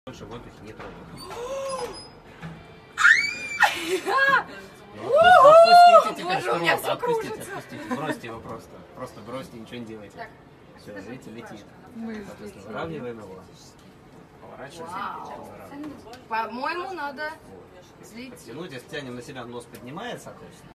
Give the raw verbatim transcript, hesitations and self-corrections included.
Больше в воздухе не трогай. Боже, у меня все кружится. Отпустите, отпустите, бросьте его просто. Просто бросьте, ничего не делайте. Все, видите, летит. Соответственно, выравниваем его. Поворачиваем. По-моему, надо злить. Подтянуть, если тянем на себя, нос поднимается.